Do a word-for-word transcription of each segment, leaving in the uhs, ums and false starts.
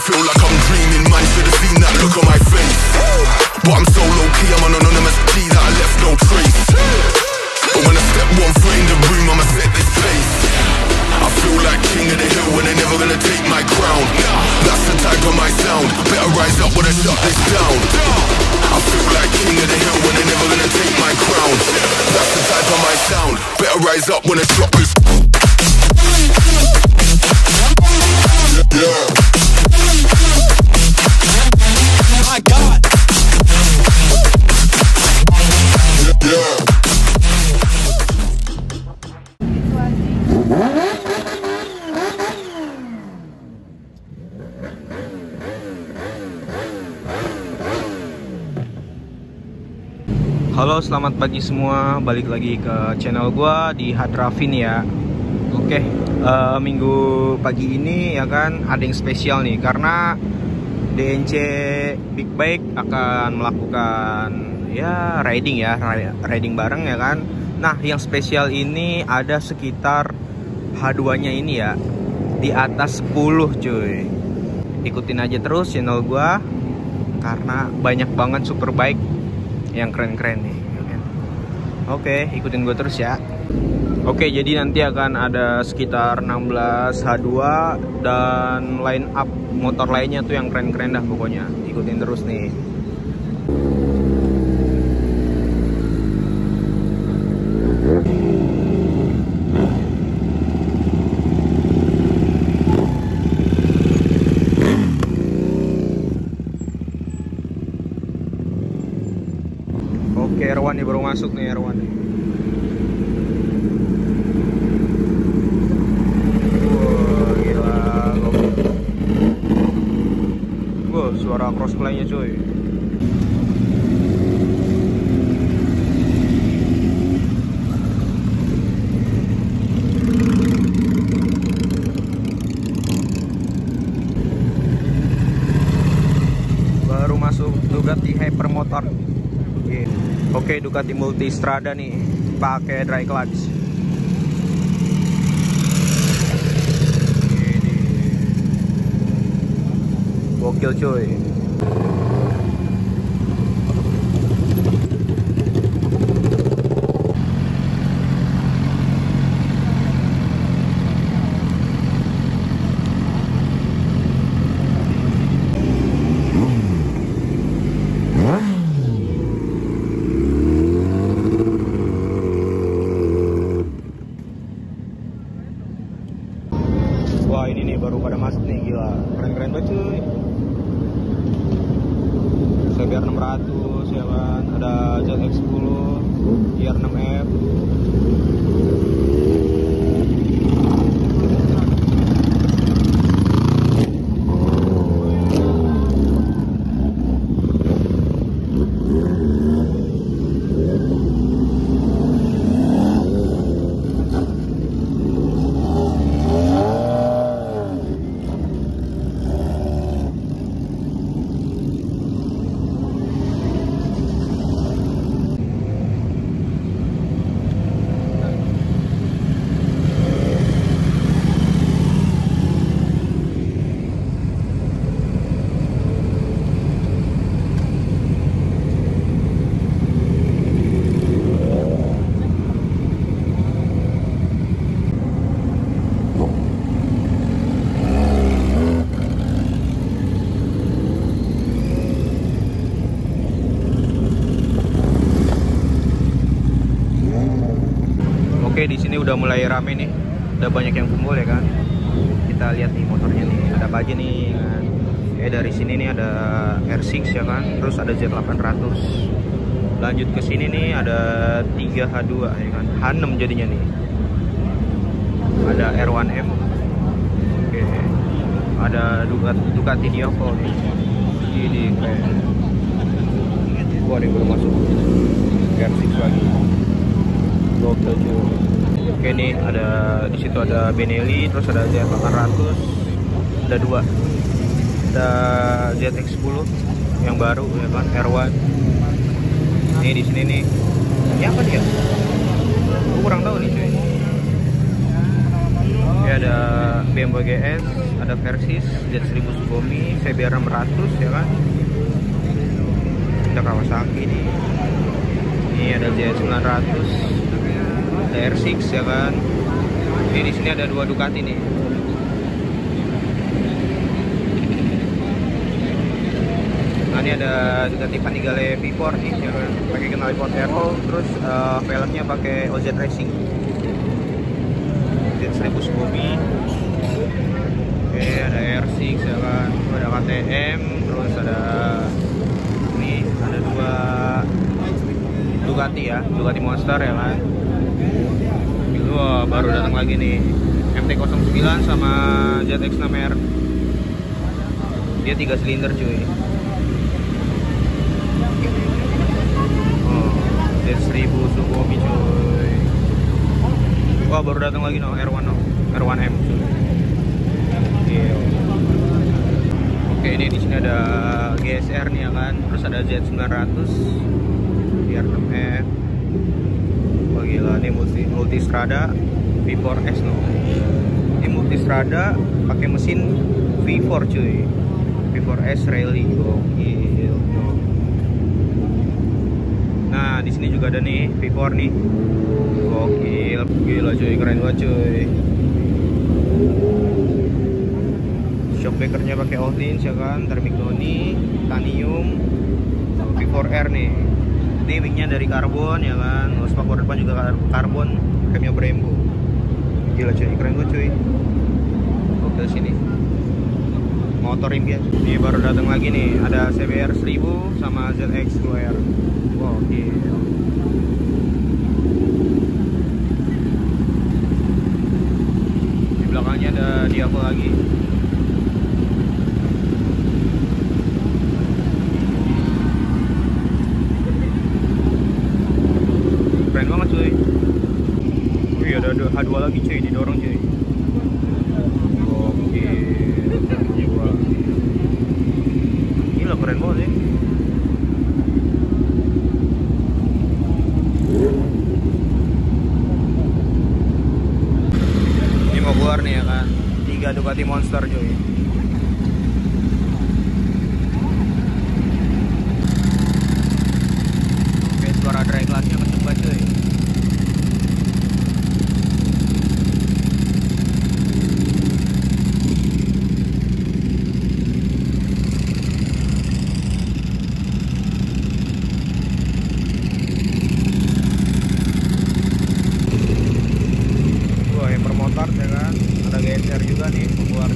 feel like I'm dreaming, man should have seen that look on my face. But I'm so low key, I'm an anonymous G that I left no trace. But when I step one foot in the room, I'ma set this place. I feel like king of the hill when they're never gonna take my crown. That's the type of my sound. Better rise up when I shut this down. I feel like king of the hill when they're never gonna take my crown. That's the type of my sound. Better rise up when I drop this. Yeah. My God. Yeah. Halo, selamat pagi semua. Balik lagi ke channel gua di Hadrafin ya. Oke, uh, minggu pagi ini ya kan ada yang spesial nih karena D N C Big Bike akan melakukan ya riding ya, riding bareng ya kan. Nah, yang spesial ini ada sekitar H dua-nya ini ya di atas sepuluh cuy. Ikutin aja terus channel gua karena banyak banget super bike yang keren-keren nih. Oke, ikutin gue terus ya. Oke, jadi nanti akan ada sekitar enam belas H dua dan line up motor lainnya tuh yang keren-keren dah pokoknya. Ikutin terus nih. Oke, Erwan nih baru masuk nih Erwan nih. Wah, gila. Wah, suara crossplaynya cuy. Baru masuk Ducati Hypermotor. Oke, Ducati Multistrada nih, pakai dry clutch. Ini gokil cuy. Wah, ini nih baru pada masuk nih, gila. Keren-keren banget cuy. C B R enam ratus ya kan. Ada Z X sepuluh, I R enam F. Oke, di sini udah mulai rame nih, udah banyak yang kumpul ya kan. Kita lihat nih motornya nih, ada apa aja nih kan. Eh dari sini nih ada R enam ya kan, terus ada Z delapan ratus. Lanjut ke sini nih ada tiga H dua ya kan, H enam jadinya nih. Ada R satu M. Oke. Ada Ducati, Ducati Diaco nih. Ini kayak gua nih belum masuk. R enam lagi. Gokil cuy. Oke nih ada di situ ada Benelli, terus ada Z delapan ratus, ada dua, ada Z X sepuluh yang baru ya kan, R satu. Ini di sini nih, ini apa dia? Aku kurang tahu nih cuy. Ini ada B M W G S, ada Versys, Z seribu Sugomi, C B R enam ratus ya kan. Ada Kawasaki nih. Ini ada Z sembilan ratus, ada R enam ya kan. Ini di sini ada dua Ducati nih. Nah, ini ada Ducati Panigale V empat nih ya kan. Pakai kenal pot aero, terus uh, velgnya pakai O Z Racing. Z seribu Sugomi. Oke, ada R enam ya kan. Ada K T M, terus ada ini ada dua Ducati ya, Ducati Monster ya kan. Wah, baru datang lagi nih M T nol sembilan sama Z X enam R. Dia tiga silinder cuy. Oh, Z seribu Sugomi cuy. Wah, baru datang lagi no R satu no, R satu M cuy. Yeah. Oke, ini di sini ada G S R nih ya kan, terus ada Z sembilan ratus, R enam F. Wah gila, ini multi Multistrada V empat S no. Ini Multistrada pakai mesin V empat cuy. V empat S Rally, gokil. Nah, di sini juga ada nih V empat nih. Gokil, gila cuy, keren banget cuy. Shockbreakernya pakai Ohlins ya kan, Termicdoni, Titanium, V empat R nih. Ini wingnya dari karbon ya kan, spakbor depan juga karbon, remnya Brembo. Gila cuy, keren banget cuy. Oke sini. Motor impian. Ini baru datang lagi nih, ada C B R seribu sama Z X dua R. Wow, gila. Di belakangnya ada Diavel lagi. Keren banget cuy. Wih, ada H dua lagi cuy, didorong cuy. Oke, jiwa. Gila, keren banget ya. Ini mau keluar nih ya kan, tiga Ducati Monster cuy. Oke, suara drag glassnya kenceng banget cuy. Ya kan, ada G S R juga nih keluar.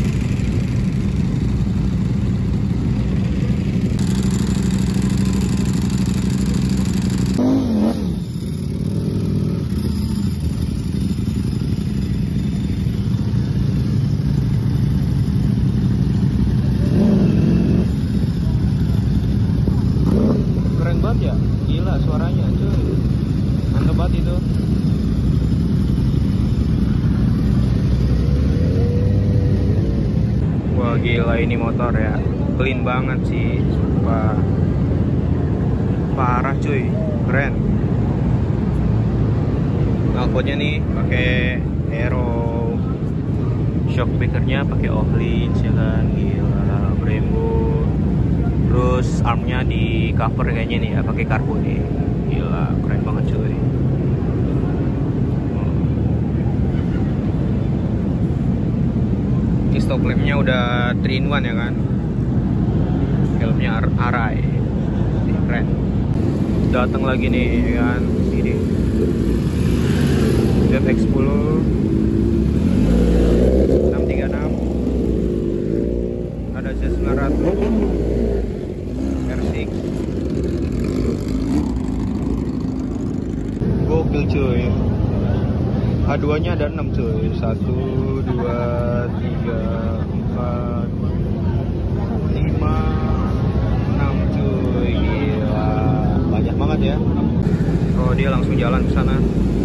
Keren banget ya, gila suaranya cuy, mantep banget itu. Wah gila, ini motor ya, clean banget sih, sumpah. Parah cuy, keren. Knalpotnya nih pakai aero, shockbreakernya pakai Ohlins ya kan, gila, Brembo. Terus armnya di cover kayaknya nih ya, pakai karbon nih, gila, keren banget cuy. Stock lamp-nya udah three in one ya kan. Helmnya Arai. Keren. Datang lagi nih ya kan. Ini Z X sepuluh enam tiga enam. Ada Z sembilan ratus R enam. Gokil cuy. H dua nya ada enam cuy. Satu, dua, tiga, empat, lima, enam cuy. Gila, banyak banget ya. Oh, dia langsung jalan ke sana.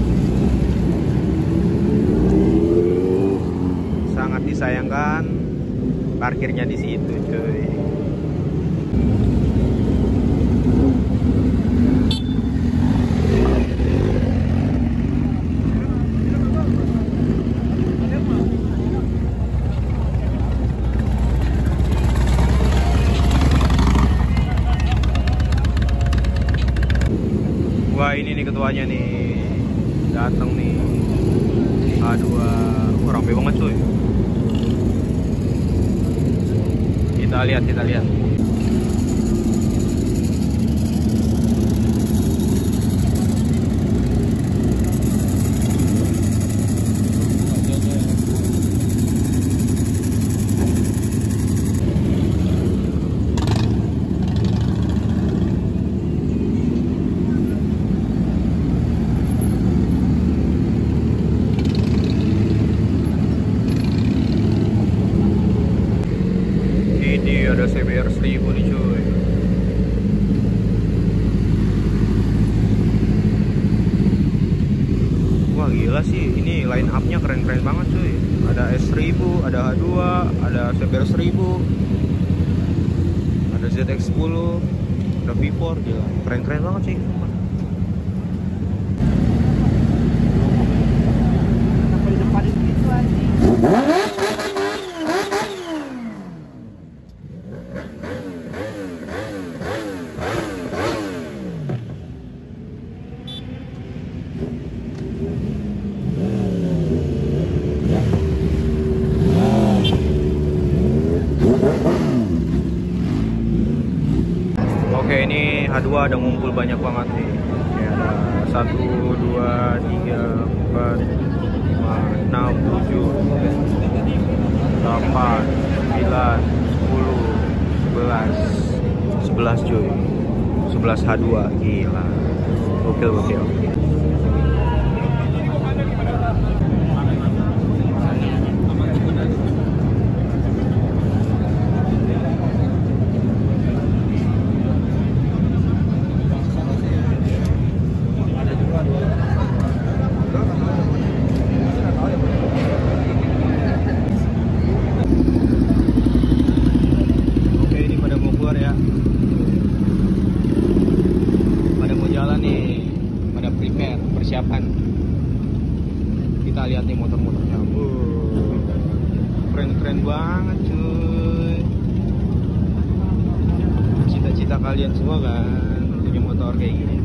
Sangat disayangkan parkirnya di situ cuy. Wah, ini nih ketuanya nih datang nih. Aduh, wah, rame banget cuy. Kita lihat, kita lihat. Ini ada C B R seribu nih cuy. Wah gila sih, ini line up nya keren-keren banget cuy. Ada S seribu, ada H dua, ada C B R seribu, ada Z X sepuluh, ada V empat, gila keren-keren banget sih. Sampai di depan itu aja. Oke, ini H dua ada ngumpul banyak banget nih. Ya, ada satu, dua, tiga, empat, lima, enam, tujuh, delapan, sembilan, sepuluh, sebelas, sebelas cuy, sebelas H dua, gila, gokil gokil. Persiapan, kita lihat nih motor-motornya, keren-keren banget cuy. Cita-cita kalian semua kan punya motor kayak gini.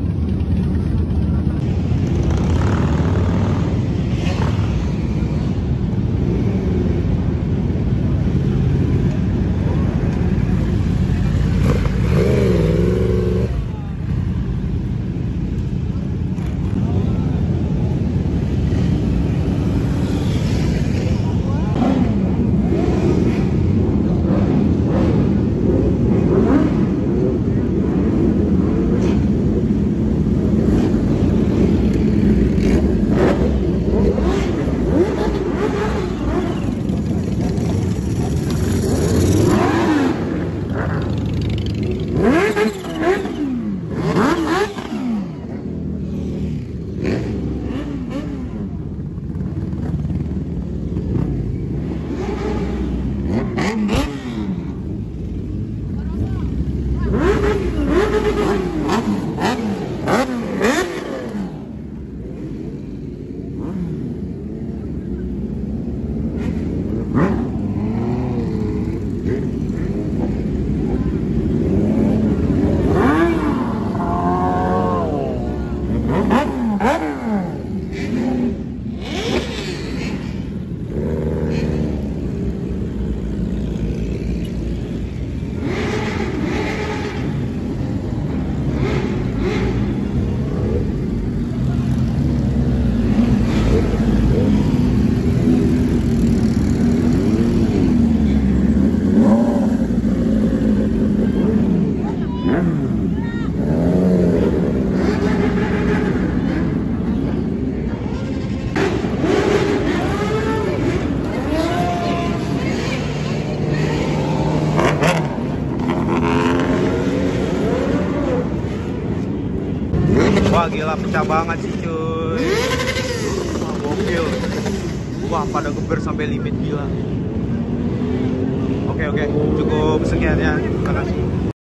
Wah gila, pecah banget sih cuy. Wah gokil. Wah pada geber sampai limit, gila. Oke oke, cukup sekian ya. Terima kasih.